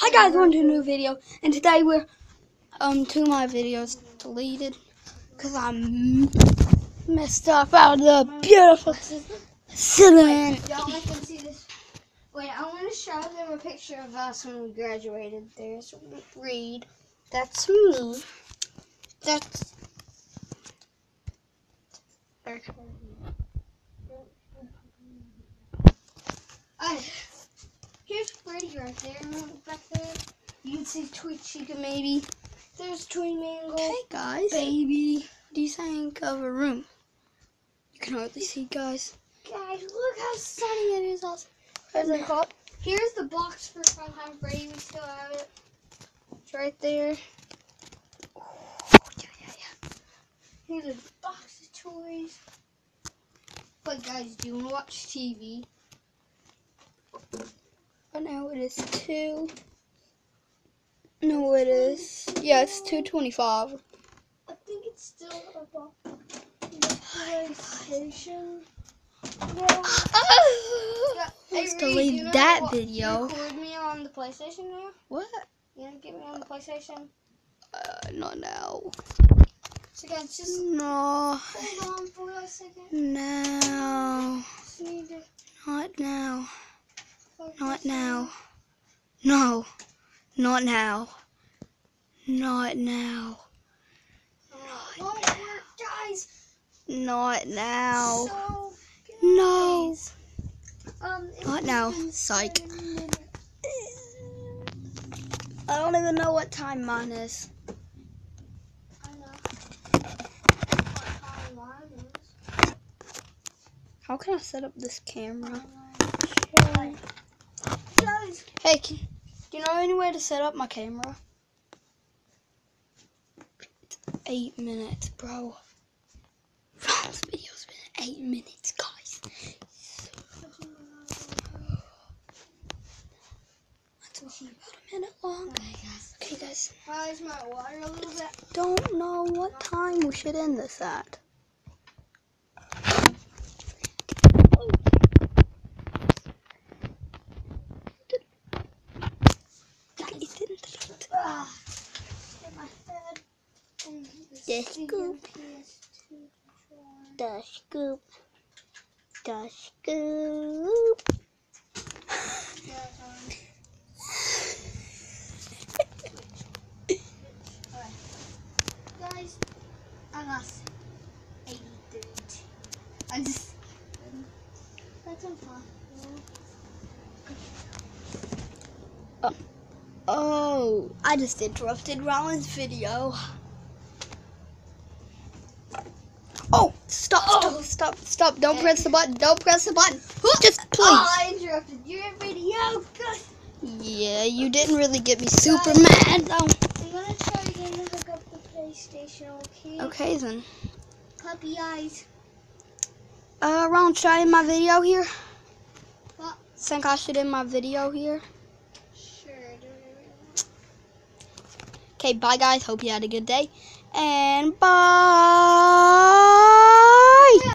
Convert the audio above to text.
Hi guys, welcome to a new video, and today we're two of my videos deleted because I'm messed up out of the beautiful ceiling. Y'all can see this. Wait, I want to show them a picture of us when we graduated. There's Reed. That's me. That's. Here's Freddy right there. Back there. You can see Tweet Chica maybe. There's Twin Mango. Hey guys, baby, what do you think of a room? You can hardly see, guys. Guys, look how sunny it is outside. Here's the box for Funtime Freddy. We still have it. It's right there. Here's a box of toys. But guys, do you want to watch TV? Oh, now it is 2. No, it is. Yeah, it's 2:25. I think it's still about the PlayStation. Let's delete that video. Record me on the PlayStation now? What? You want to get me on the PlayStation? Not now. So guys, just No. hold on for a second. No. Just need to Not now. focus Not on- now. No. Not now. Not now. Won't work, guys. Not now. So, No. guys, it's Not now. been Psych. 7 minutes. I don't even know what time mine is. I know. What time mine is. How can I set up this camera? Guys, Hey, do you know any way to set up my camera? It's 8 minutes, bro. This video's been 8 minutes, guys. That's about a minute long. Okay, guys. where's my water a little bit? Don't know what time we should end this at. Get my head. The scoop. The scoop. The scoop. Guys, I lost 83. I just. That's impossible. Oh, I just interrupted Rollins' video. Oh, stop. Don't press the button. Don't press the button. Just please. Oh, I interrupted your video. Guys, Yeah, you didn't really get me super mad, though. I'm gonna try again to hook up the PlayStation, okay? Okay, then. Puppy eyes. Rollins, should I end my video here? What? Think I should end my video here? Sure, do it. Okay, bye, guys. Hope you had a good day. And bye.